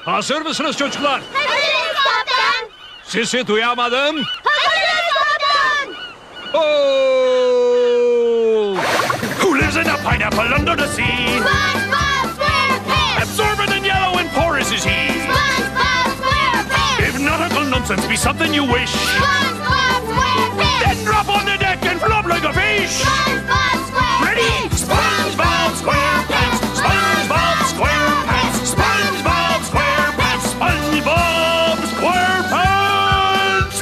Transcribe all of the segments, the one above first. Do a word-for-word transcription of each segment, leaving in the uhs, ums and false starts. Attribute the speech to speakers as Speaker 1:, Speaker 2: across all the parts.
Speaker 1: Hazır mısınız çocuklar?
Speaker 2: Hazırız kaptan.
Speaker 1: Sizi duyamadım.
Speaker 2: Hazırız kaptan.
Speaker 1: Oh!
Speaker 3: Who lives in a pineapple under the sea?
Speaker 2: SpongeBob SquarePants.
Speaker 3: Absorbent and yellow and porous is he.
Speaker 2: SpongeBob SquarePants.
Speaker 3: If nautical nonsense be something you wish,
Speaker 2: SpongeBob SquarePants.
Speaker 3: then drop on the deck and flop like a fish.
Speaker 2: SpongeBob SquarePants.
Speaker 3: Ready? SpongeBob SquarePants. SpongeBob SquarePants. SpongeBob SquarePants. SpongeBob SquarePants.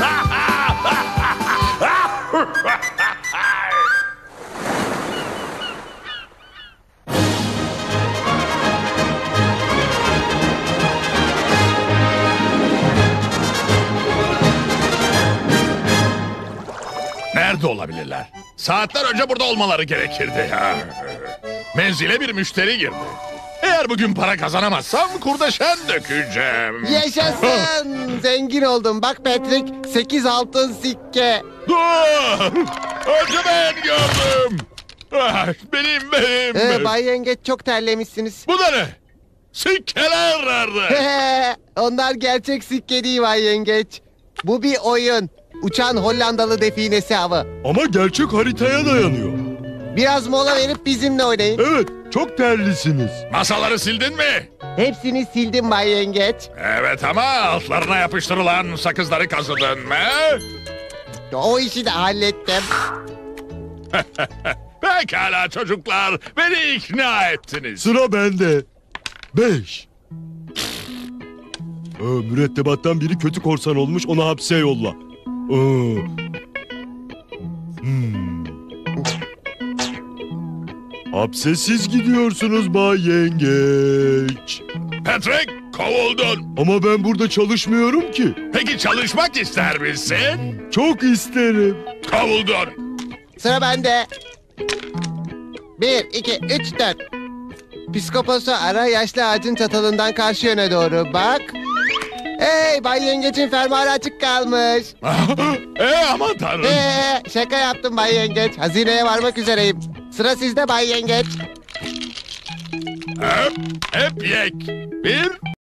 Speaker 4: Nerede olabilirler? Saatler önce burada olmaları gerekirdi. Menzile bir müşteri girdi. Eğer bugün para kazanamazsam kurdeşen dökeceğim.
Speaker 5: Yaşasın! Zengin oldum. Bak Patrick, sekiz altın sikke.
Speaker 4: Dur! Önce ben gördüm. Ah, benim benim.
Speaker 5: Ee, Bay Yengeç çok terlemişsiniz.
Speaker 4: Bu da ne? Sikkeler nerede?
Speaker 5: Onlar gerçek sikke değil Bay Yengeç. Bu bir oyun. Uçan Hollandalı definesi avı.
Speaker 6: Ama gerçek haritaya dayanıyor.
Speaker 5: Biraz mola verip bizimle oynayın.
Speaker 6: Evet, çok terlisiniz.
Speaker 4: Masaları sildin mi?
Speaker 5: Hepsini sildim Bay Yengeç.
Speaker 4: Evet ama altlarına yapıştırılan sakızları kazıdın mı?
Speaker 5: O işi de hallettim.
Speaker 4: Pekala çocuklar, beni ikna ettiniz.
Speaker 6: Sıra bende. Beş. Ee, mürettebattan biri kötü korsan olmuş, onu hapse yolla. Ee, hmm. Hapse siz gidiyorsunuz Bay Yengeç.
Speaker 4: Patrick, kovuldun.
Speaker 6: Ama ben burada çalışmıyorum ki.
Speaker 4: Peki çalışmak ister misin?
Speaker 6: Çok isterim.
Speaker 4: Kovuldun.
Speaker 5: Sıra bende. Bir, iki, üç, dört. Psikoposu ara, yaşlı ağacın çatalından karşı yöne doğru bak. Hey, Bay Yengeç'in fermuarı açık kalmış.
Speaker 4: e aman tanrım.
Speaker 5: Ee, şaka yaptım Bay Yengeç. Hazineye varmak üzereyim. Sıra sizde Bay Yengeç.
Speaker 4: Hep, hep yek. Bir,